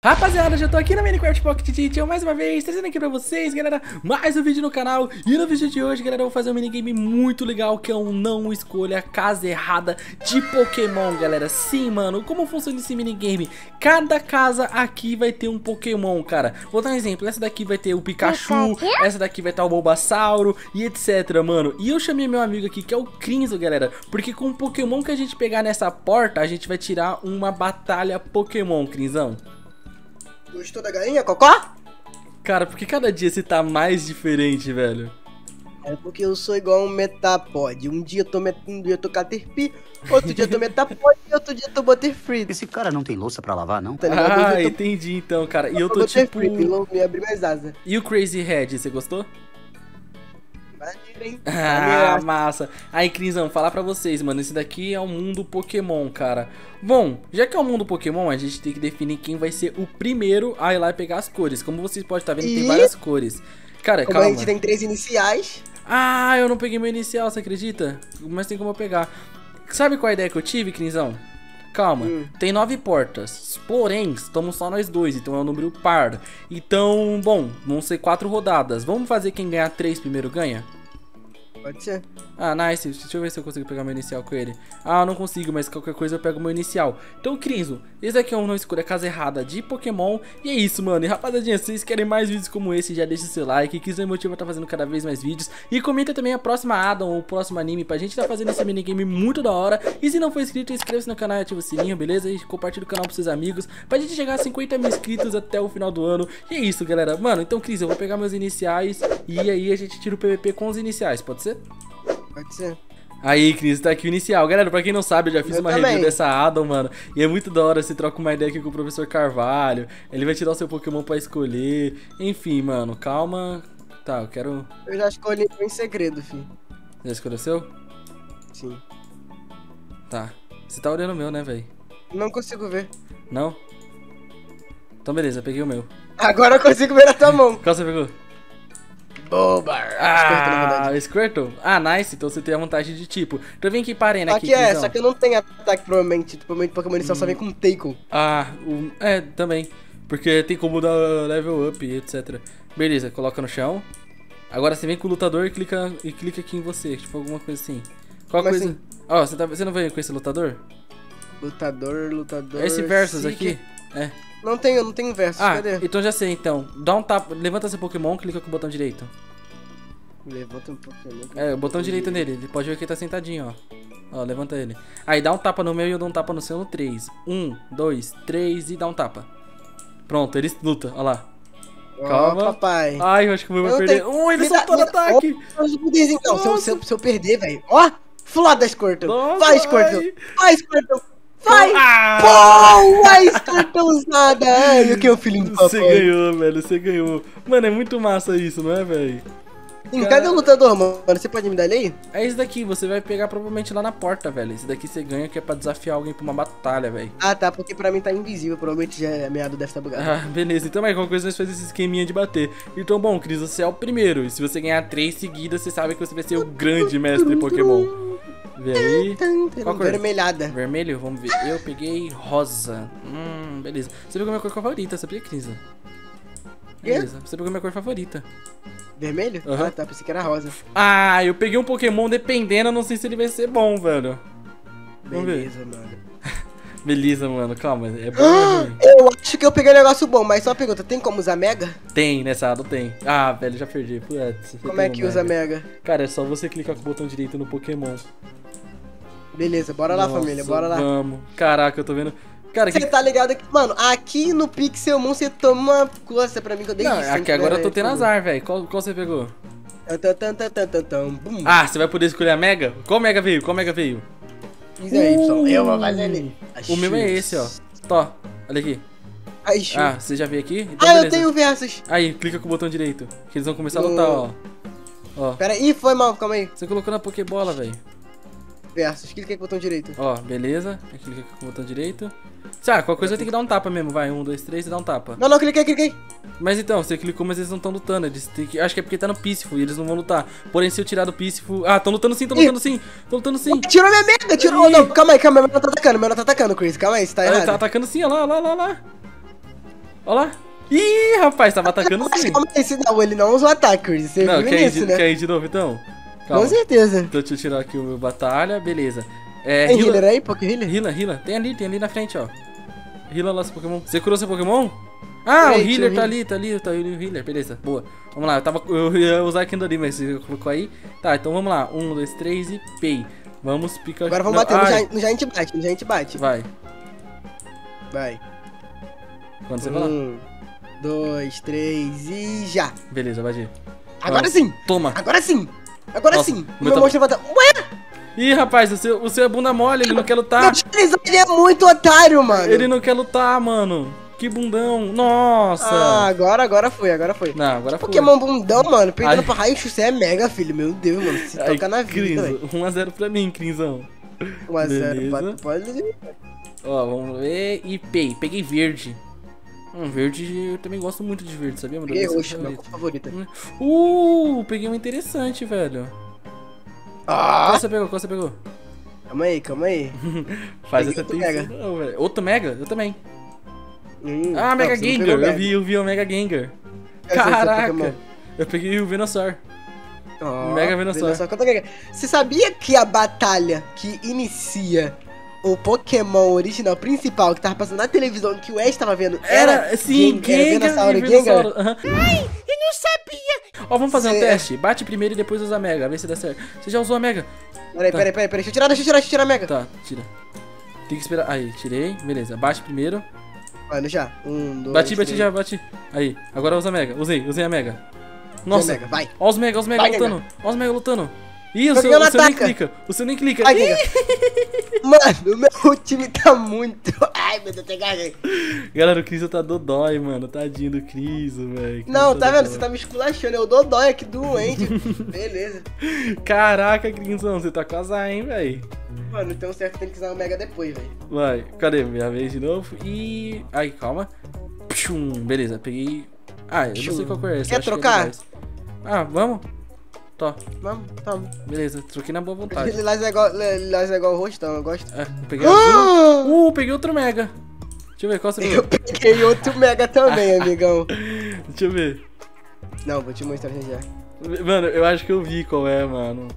Rapaziada, já tô aqui na Minecraft Pocket Edition mais uma vez, trazendo aqui pra vocês, galera, mais um vídeo no canal. E no vídeo de hoje, galera, eu vou fazer um minigame muito legal, que é um não escolha a casa errada de Pokémon, galera. Sim, mano, como funciona esse minigame? Cada casa aqui vai ter um Pokémon, cara. Vou dar um exemplo, essa daqui vai ter o Pikachu, essa daqui vai estar o Bulbasauro e etc, mano. E eu chamei meu amigo aqui, que é o Crinzo, galera, porque com o Pokémon que a gente pegar nessa porta, a gente vai tirar uma batalha Pokémon, Crinzão. Gostou da galinha, Cocó? Cara, porque cada dia você tá mais diferente, velho. É porque eu sou igual um Metapod. Um dia eu tô Caterpie, outro dia eu tô Metapod e outro dia eu tô Butterfree. Esse cara não tem louça pra lavar, não? Tá ligado? Ah, Hoje eu entendi então, cara. E eu tô tô tipo... me abri mais asa. E o Crazy Head, você gostou? Maneiro, hein? Ah, massa. Aí, Crinzão, falar pra vocês, mano, esse daqui é o mundo Pokémon, cara. Bom, já que é o mundo Pokémon, a gente tem que definir quem vai ser o primeiro a ir lá e pegar as cores. Como vocês podem estar vendo, tem várias cores. Cara, Como calma. a gente tem 3 iniciais. Ah, eu não peguei meu inicial, você acredita? Mas tem como eu pegar. Sabe qual a ideia que eu tive, Crinzão? Calma, tem 9 portas, porém, estamos só nós dois, então é um número par. Então, bom, vão ser 4 rodadas. Vamos fazer quem ganhar 3 primeiro ganha? Pode ser. Ah, nice. Deixa eu ver se eu consigo pegar meu inicial com ele. Ah, eu não consigo, mas qualquer coisa eu pego meu inicial. Então, Crinzo, esse daqui é um não escolha a casa errada de Pokémon. E é isso, mano. E rapaziadinha, se vocês querem mais vídeos como esse, já deixa o seu like, que isso me motiva a estar fazendo cada vez mais vídeos. E comenta também a próxima addon ou o próximo anime pra gente estar fazendo esse minigame muito da hora. E se não for inscrito, inscreva-se no canal e ativa o sininho, beleza? E compartilha o canal pros seus amigos, pra gente chegar a 50 mil inscritos até o final do ano. E é isso, galera. Mano, então, Cris, eu vou pegar meus iniciais e aí a gente tira o PVP com os iniciais, pode ser? Pode ser. Aí, Cris, tá aqui o inicial. Galera, pra quem não sabe, eu já fiz uma também. review dessa addon, mano. E é muito da hora, você troca uma ideia aqui com o professor Carvalho. Ele vai te dar o seu Pokémon pra escolher. Enfim, mano, calma. Tá, eu quero... Eu já escolhi em segredo, filho. Já escolheu o seu? Sim. Tá. Você tá olhando o meu, né, velho? Não consigo ver. Não? Então beleza, peguei o meu. Agora eu consigo ver na tua mão. Qual você pegou? Bobar. Ah, Squirtle? Ah, nice. Então você tem a vantagem de tipo. Então vem aqui pra arena aqui, Aqui é, Crisão. só que eu não tenho ataque, provavelmente. Provavelmente Pokémon inicial só vem com Taken. Ah, também. Porque tem como dar level up e etc. Beleza, coloca no chão. Agora você vem com o lutador e clica aqui em você. Tipo, alguma coisa assim. Qual Como coisa? assim? Ó, você não veio com esse lutador? Lutador. Esse versus Seek. aqui? É. Não tenho versus, Ah, cadê? então já sei, então. Dá um tapa, levanta seu Pokémon, clica com o botão direito. Levanta um Pokémon. É, o botão direito nele. Ele pode ver que ele tá sentadinho, ó. Ó, levanta ele. Aí dá um tapa no meu e eu dou um tapa no seu no 3. 1, 2, 3 e dá um tapa. Pronto, ele luta, ó lá. Calma. Papai. Ai, eu acho que o meu vai Eu perder. tenho- Ele me dá- soltou no me dá- ataque. Então, se eu perder, velho. Ó, Flada Squirtle. Nossa, Vai, Squirtle. ai. Vai, Squirtle. Vai. Ah! Pô, vai, Squirtle usada. Ai, o que é o filhinho do papai? Você ganhou, velho, você ganhou. Mano, é muito massa isso, não é, velho? Sim, cadê o lutador, mano? Você pode me dar ele aí? É esse daqui, você vai pegar provavelmente lá na porta, velho. Esse daqui você ganha que é pra desafiar alguém pra uma batalha, velho. Ah, tá, porque pra mim tá invisível. Provavelmente já a meado deve estar bugado. Ah, beleza. Então, mas qualquer coisa nós fazemos esse esqueminha de bater. Então, bom, Cris, você é o primeiro. E se você ganhar 3 seguidas, você sabe que você vai ser o grande mestre Pokémon. Vê aí. Qual cor? Vermelhada. Vermelho? Vamos ver. Eu peguei rosa. Beleza. Você pegou minha cor favorita, sabia, Cris? Beleza. Você pegou minha cor favorita. Vermelho? Aham. Ah, tá, pensei que era rosa. Ah, eu peguei um Pokémon dependendo, eu não sei se ele vai ser bom, velho. Vamos ver. Beleza, mano. Beleza, mano, calma. É bom ou é ruim? Eu acho que eu peguei um negócio bom, mas só uma pergunta, tem como usar Mega? Tem, nessa aba tem. Ah, velho, já perdi. Putz, você Como é pegou que usa Mega? Cara, é só você clicar com o botão direito no Pokémon. Beleza, bora lá, Nossa, família, bora lá. Vamos. Caraca, eu tô vendo. Cara, Você tá ligado que, mano, aqui no Pixelmon você toma uma coisa pra mim que eu dei Não, de aqui agora eu tô tendo azar, velho. Qual você pegou? Bum. Ah, você vai poder escolher a Mega? Qual Mega veio? Qual Mega veio? Isso aí, pessoal. Eu vou fazer ele. O meu é esse, ó. Tó, olha aqui. Ai, shoot. Ah, você já veio aqui? Então, eu beleza. tenho versus. Aí, clica com o botão direito. Que eles vão começar a lutar, ó. Ó. Pera aí, foi mal, calma aí. Você colocou na Pokébola, velho. Versus, clica aí com o botão direito. Ó, beleza. Aí clica com o botão direito. Ah, qualquer coisa vai ter que dar um tapa mesmo. Vai, 1, 2, 3 e dá um tapa. Não, cliquei. Mas então, você clicou, mas eles não estão lutando. Eles têm que... Acho que é porque tá no Písifo e eles não vão lutar. Porém, se eu tirar do Písifo... Ah, estão lutando sim, Estão lutando sim. Tirou minha Mega, tirou. Ih. Não, calma aí, meu não tá atacando, Chris. Calma aí, você tá Ah, ele errado. tá atacando sim, ó lá. Ó lá. Ih, rapaz, tava atacando sim. Calma aí, não, ele não usa o ataque, Chris. Você Não, viu quer nisso, né? ir de novo então? Com certeza. Então deixa eu tirar aqui o meu batalha, beleza. Tem healer aí, Poké Healer? Healer. Tem ali na frente, ó. Healer lá seu Pokémon. Você curou seu Pokémon? Ah, o healer tá ali, tá ali o healer, beleza, boa. Vamos lá, eu ia usar aqui ali, mas você colocou aí. Tá, então vamos lá, 1, 2, 3 e pei. Vamos picar. Agora vamos bater, no Giant bate, no Giant bate. Vai. Quando você falar. 1, 2, 3 e já. Beleza, bate. Agora sim. Toma. Agora sim. Agora Nossa, sim. o O meu meu tá- monstro vai dar... Ué? Ih, rapaz, o seu é bunda mole, ele não quer lutar. Ele é muito otário, mano. Ele não quer lutar, mano. Que bundão. Nossa. Ah, agora foi. Não, agora foi. Pokémon bundão, mano. Perdendo Ai. pra Raichu, você é mega, filho. Meu Deus, mano. Se Ai, toca na vida, Crinzo, velho. 1x0 pra mim, Crinzão. 1x0, Beleza. pode... Ó, vamos ver. E pei. Peguei verde. Verde, eu também gosto muito de verde, sabia? Meu Peguei Deus, roxo, meu favorito. Peguei um interessante, velho. Ah! Qual você pegou? Calma aí. Faz Peguei essa outro atenção, Mega. não, velho. Outro Mega? Eu também. Não, Mega você não Gengar. pegou Mega. Eu vi o Mega Gengar. Eu sei seu Caraca. Pokémon. Eu peguei o Venusaur. Ó, Mega Venusaur. Quanto Mega? Você sabia que a batalha que inicia o Pokémon original principal que tava passando na televisão que o Ash tava vendo Sim, era Gengar e Venusaur e Gengar? Venusaur. Aham. Ai, eu não sabia! Ó, vamos fazer um Cê- teste. Bate primeiro e depois usa a Mega, vê se dá certo. Você já usou a Mega? Peraí. Deixa eu tirar a Mega. Tá, tira. Tem que esperar. Aí, tirei. Beleza, bate primeiro. Mano, já. 1, 2, Bati 3. já, bati. Aí, agora usa a Mega. Usei a Mega. Nossa. Mega, vai. Ó os Mega Vai, lutando. Ó os Mega lutando. Ih, o Meu seu Deus, nem ataca. clica. O seu nem clica. Ai, Ih! Gengar. Mano, o meu time tá muito... Ai, meu Deus, até gaguei. Galera, o Criso tá dodói, mano. Tadinho do Criso, velho. Não, tá vendo? dodói. Você tá me esculachando. Eu dou dói aqui doente. Beleza. Caraca, Crisão, você tá com azar, hein, velho. Mano, então certo tem que usar o Mega depois, velho. Vai, cadê? Minha vez de novo. E... Ai, calma. Pshum, beleza, peguei... Ah, eu não sei qual cor é essa. Quer acho que é trocar? demais. Ah, vamos? Tó, Vamos, toma. beleza, troquei na boa vontade. Lilás é igual o rosto, então eu gosto. É, eu peguei azul. Peguei outro Mega. Deixa eu ver, qual você Eu pegou? peguei outro Mega também, amigão. Deixa eu ver. Não, vou te mostrar já. Mano, eu acho que eu vi qual é, mano.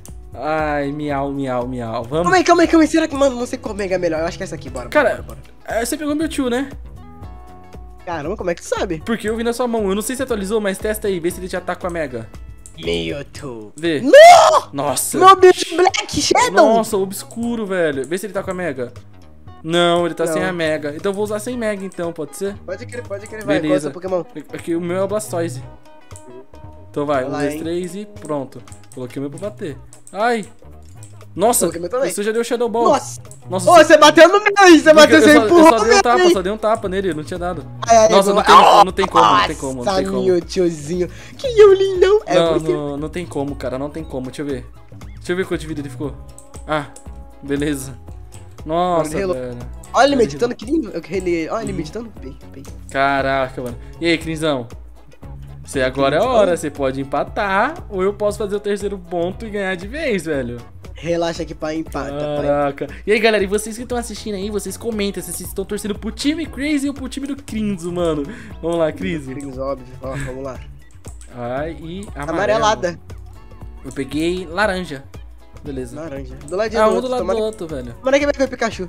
Ai, miau. Vamos. Calma aí. Será que, mano, não sei qual Mega é melhor? Eu acho que é essa aqui, bora. Cara, bora. Você pegou meu tio, né? Caramba, como é que tu sabe? Porque eu vi na sua mão. Eu não sei se atualizou, mas testa aí, vê se ele já tá com a Mega. Mewtwo. Vê. Não! Nossa. Meu bicho Black Shadow! Nossa, obscuro, velho. Vê se ele tá com a Mega. Não, ele tá Não. sem a Mega. Então eu vou usar sem Mega, então, pode ser? Pode crer, vai. Qual é o Beleza. seu Pokémon? Aqui o meu é o Blastoise. Então vai, Vai 1, lá, 2, hein? 3 e pronto. Coloquei o meu pra bater. Ai. Nossa, Coloquei o meu também. você já deu Shadow Ball. Nossa! Nossa, Ô, você bateu no meu, você bateu sem eu empurrão, só dei um tapa, velho. só dei um tapa nele, não tinha dado. Ai, Nossa, vou- não tem como. Nossa, Mewtwozinho. Que eu lindão. Não tem como, cara, não tem como. Deixa eu ver. Deixa eu ver quanto de vida ele ficou. Ah, beleza. Nossa, Relo- velho. Olha ele meditando, que lindo. Olha ele meditando. Pei. Caraca, mano. E aí, Crinzão? Você agora é a hora, você pode empatar ou eu posso fazer o terceiro ponto e ganhar de vez, velho. Relaxa aqui pra empata, pai. Caraca. E aí, galera, e vocês que estão assistindo aí, vocês comentem se vocês estão torcendo pro time Crazy ou pro time do Crinzo, mano. Vamos lá, Crinzo. Crinzo, óbvio. Ó, vamos lá. Ai, e amarelo. Amarelada. Eu peguei laranja. Beleza. Laranja. Do ladinho Ah, do um outro. do lado Tomara do outro, velho. Mano, que vai pegar o Pikachu.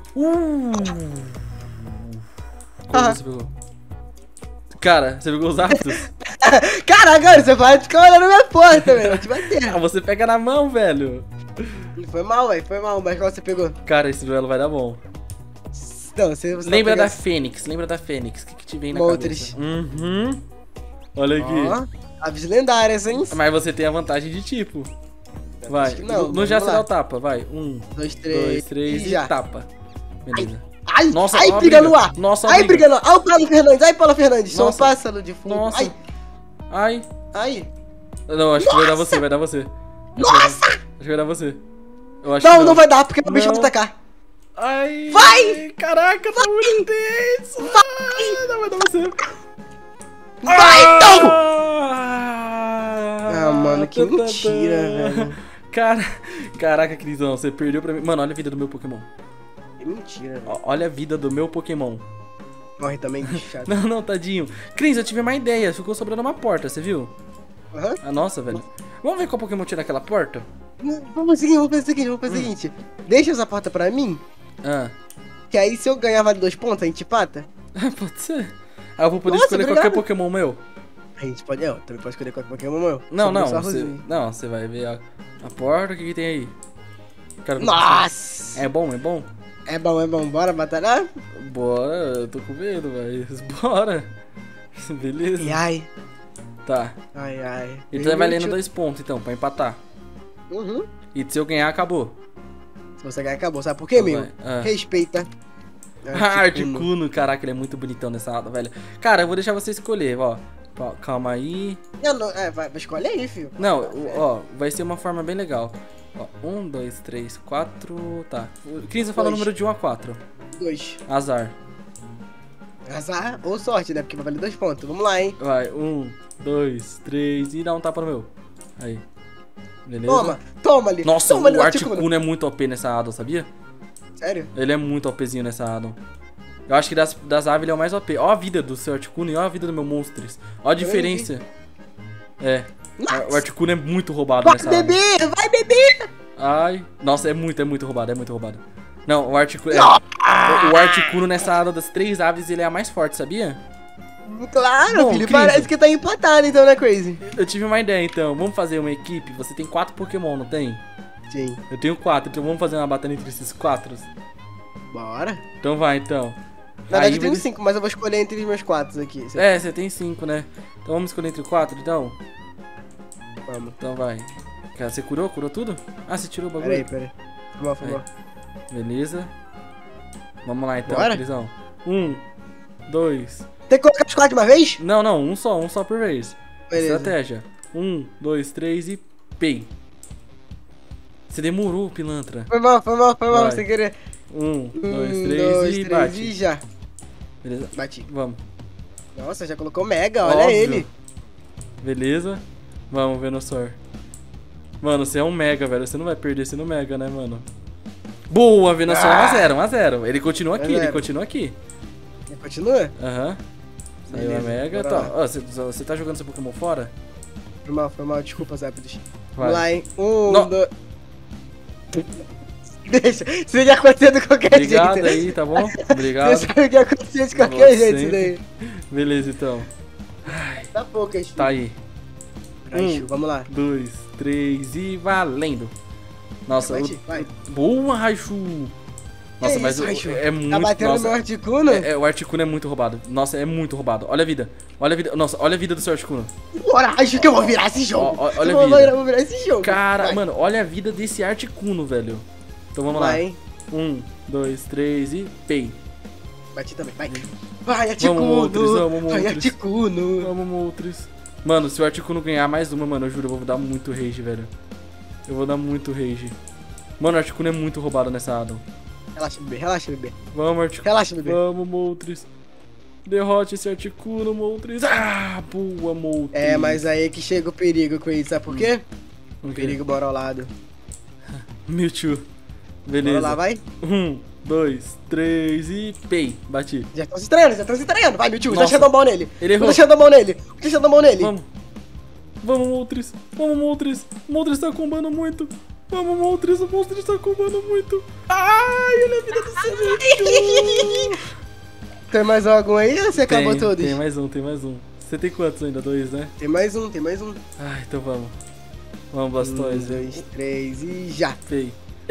Qual você pegou? Cara, você pegou os Aptos? Caraca, você vai ficar olhando minha porta, velho. Vou te bater. Ah, você pega na mão, velho. Foi mal, velho. Foi mal. Mas qual você pegou? Cara, esse duelo vai dar bom. Não, você Lembra vai da Fênix, lembra da Fênix. O que te vem na Moltres. cabeça? Uhum. Olha aqui. Ó, aves lendárias, hein? Mas você tem a vantagem de tipo. Vai. Acho que não, No já vamos você lá. dá o tapa, vai. 1, 2, 2, 3 e e já. tapa. Beleza. Ai, Nossa, ai, ó a briga briga. no ar. Nossa, ó a Ai, briga. briga no ar. Ai, o Paulo Fernandes. Ai, Paulo Fernandes. Sou um Nossa. pássaro de fundo. Nossa. Ai, Ai. ai. Não, acho que vai dar você, vai dar você. Nossa! Acho que vai dar você. Eu acho que Não vai dar, porque o bicho vai Não. me atacar. Ai. Vai! Caraca, tá muito tenso. Ai, não vai dar você. Vai, então! Ah, Ah, mano, que tá, tá, mentira, tá. velho. Caraca, Crisão, você perdeu pra mim. Mano, olha a vida do meu Pokémon. Que mentira, velho. Olha a vida do meu Pokémon. Morre também, bicho chato. Não, não, tadinho. Cris, eu tive uma ideia. Ficou sobrando uma porta, você viu? Aham. Ah, nossa, velho. Vamos ver qual Pokémon tira aquela porta? Vamos fazer o seguinte. Deixa essa porta pra mim, Ah. que aí se eu ganhar vale 2 pontos, a gente empata. Pode ser. Ah, eu vou poder Nossa, escolher obrigado. qualquer Pokémon meu. A gente pode, também pode escolher qualquer Pokémon meu. Não, Sobre não. o seu Você, arrozinho. não, você vai ver a porta. O que tem aí? Quero ver. Nossa! É bom, é bom? É bom. Bora batalhar? Bora, eu tô com medo, mas bora. Beleza? Ai. Tá. Ai. Então vai valendo 2 pontos, então, pra empatar. Uhum. E se eu ganhar, acabou. Se você ganhar, acabou. Sabe por quê, Então meu? vai. Ah. Respeita. Articuno, caraca, ele é muito bonitão nessa aba, velho. Cara, eu vou deixar você escolher, ó. Calma aí. Não, vai escolher aí, filho. Não, ó, vai ser uma forma bem legal. Ó, 1, 2, 3, 4. Tá. Cris, fala o Dois. número de 1 a 4. 2. Azar. Azar ou sorte, né? Porque vai valer 2 pontos. Vamos lá, hein? Vai, 1, 2, 3 e dá um tapa no meu. Aí. Beleza? Toma ali. Nossa, toma ali o Articuno é muito OP nessa Addon, sabia? Sério? Ele é muito OPzinho nessa Addon. Eu acho que das aves ele é o mais OP. Ó a vida do seu Articuno e ó a vida do meu Monstris. Ó a diferença. É. Nossa. O Articuno é muito roubado Vai nessa Addon. beber! Vai beber! Ai. Nossa, é muito roubado, é muito roubado. Não, o Articuno... o Articuno nessa Addon das 3 aves, ele é a mais forte, sabia? Claro, Bom, filho. incrível. Parece que tá empatado, então, né, Crazy? Eu tive uma ideia, então. Vamos fazer uma equipe. Você tem 4 Pokémon, não tem? Sim. Eu tenho 4, então vamos fazer uma batalha entre esses 4? Bora. Então vai, então. Na verdade, eu vai- tenho 5, mas eu vou escolher entre os meus 4 aqui. É, você tem 5, né? Então vamos escolher entre 4, então? Vamos. Então vai. Cara, você curou? Curou tudo? Ah, você tirou o bagulho? Peraí. Foi mal. Beleza. Vamos lá, então, Bora? Crisão. 1, 2... Tem que colocar os 4 de uma vez? Não, um só por vez. Beleza. Estratégia. 1, 2, 3 e pei. Você demorou, pilantra. Foi mal, Vai. sem querer. 1, 2, 3 2, e 3 bate. e já. Beleza? Bati. Vamos. Nossa, já colocou mega, olha Óbvio. ele. Beleza? Vamos, Venusaur. Mano, você é um mega, velho. Você não vai perder esse no mega, né, mano? Boa, Venusaur. 1x0. Ele continua aqui, 1-0. Continua? Aham. Saiu a Beleza, mega. bora Tá. lá. Ó, você tá jogando seu Pokémon fora? Foi mal. Desculpa, Zápidos. Vai. Vamos lá, hein. Não. 2... Deixa. Isso ia acontecer de qualquer Obrigado jeito. aí, tá bom? Obrigado. Você sabe que ia acontecer de qualquer Você jeito isso sempre. daí. Beleza, então. Tá poucas. Tá aí. Raichu, vamos lá. 2, 3 e valendo. Nossa, Vai. boa, Raichu. Nossa, Que mas isso, Raichu? é muito... Tá batendo nossa, no meu Articuno? o Articuno é muito roubado. Nossa, é muito roubado. Olha a vida. Nossa, olha a vida do seu Articuno. Bora, Raichu, que eu vou virar esse jogo. Olha eu a vida. vou virar esse jogo. Cara, Vai. mano, olha a vida desse Articuno, velho. Então vamos Vai, lá. hein. 1, 2, 3 e pei. Bati também, vai. Vai, Articuno. Moltres, vamos, Vai, Moltres. Articuno. Vamos, Moltres. Mano, se o Articuno ganhar mais uma, mano, eu juro, eu vou dar muito rage, velho. Eu vou dar muito rage. Mano, o Articuno é muito roubado nessa Addon. Relaxa, bebê. Vamos, Articuno. Relaxa, bebê. Vamos, Moltres. Derrote esse Articuno, Moltres. Ah, boa, Moltres. É, mas aí que chega o perigo com isso, sabe por quê? O quê? Perigo bora ao lado. Mewtwo. Beleza. Bora lá, vai. 1, 2, 3 e pei. Bati. Já estão se estranhando. Vai, Mewtwo, Nossa. já Shadow Ball nele. Ele errou. Já Shadow Ball nele. Vamos. Vamos, Moltres. Vamos, Moltres. O Moltres tá combando muito. Vamos, Moltres. O Moltres tá combando muito. Ai, ele é a vida do seu Mewtwo. Tem mais algum aí ou você acabou todos? Tem mais um. Você tem quantos ainda? 2, né? Tem mais um. Ai, então vamos. Vamos, Blastoise. 2, 3 e já. Pei.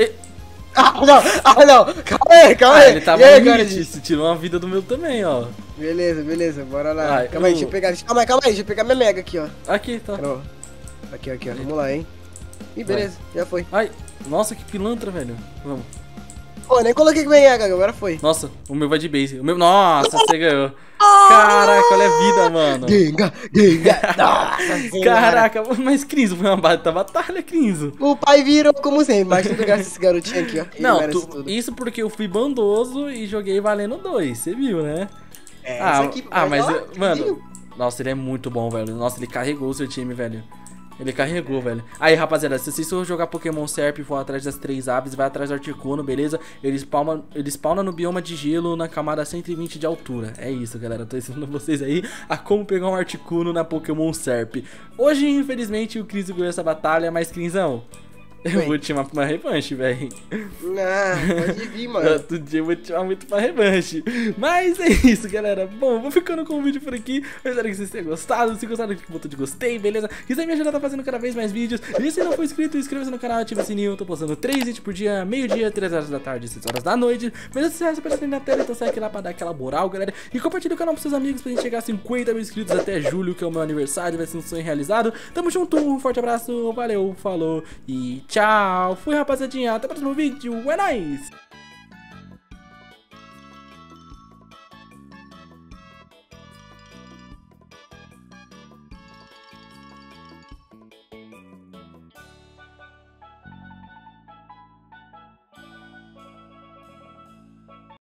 Não. Calma aí. Ele tava E aí, no cara? limite. Você tirou uma vida do meu também, ó. Beleza. Bora lá. Vai, Calma aí, deixa eu pegar. Calma aí. Deixa eu pegar minha mega aqui, ó. Aqui, tá. Não. Aqui, ó. Vamos lá, hein. Ih, beleza. Já foi. Ai, nossa, que pilantra, velho. Vamos. Pô, nem coloquei mega, agora foi. Nossa, o meu vai de base. Nossa, você ganhou. Caraca, olha a vida, mano. Genga. Nossa senhora. Caraca, mas Crinzo, foi uma batalha, Crinzo. O pai virou como sempre, mas tudo graças a esse garotinho aqui, ó. Ele Não, merece tudo. isso porque eu fui bondoso e joguei valendo 2, você viu, né? É, esse aqui, mas, ó, mano, nossa, ele é muito bom, velho. Nossa, ele carregou o seu time, velho. Ele carregou, velho. Aí, rapaziada, se vocês for jogar Pokémon Serp e for atrás das 3 aves, vai atrás do Articuno, beleza? Ele spawna no bioma de gelo na camada 120 de altura. É isso, galera. Eu tô ensinando vocês aí a como pegar um Articuno na Pokémon Serp. Hoje, infelizmente, o Cris ganhou essa batalha, mas, Crisão, eu vou te chamar pra uma revanche, velho. Não, pode vir, mano. Outro dia eu vou te chamar muito pra revanche. Mas é isso, galera. Bom, vou ficando com o vídeo por aqui. Eu espero que vocês tenham gostado. Se gostaram, clique no botão de gostei, beleza? Quiser me ajudar a tá fazendo cada vez mais vídeos. E se não for inscrito, inscreva-se no canal, ative o sininho. Eu tô postando 3 vídeos por dia, meio-dia, 3 horas da tarde, 6 horas da noite. Beleza? Se você aparecer na tela, então sai aqui lá pra dar aquela moral, galera. E compartilha o canal pros seus amigos pra gente chegar a 50 mil inscritos até julho, que é o meu aniversário. Vai ser um sonho realizado. Tamo junto, um forte abraço, valeu, falou e tchau. Fui, rapaziadinha, até o próximo vídeo, é nóis!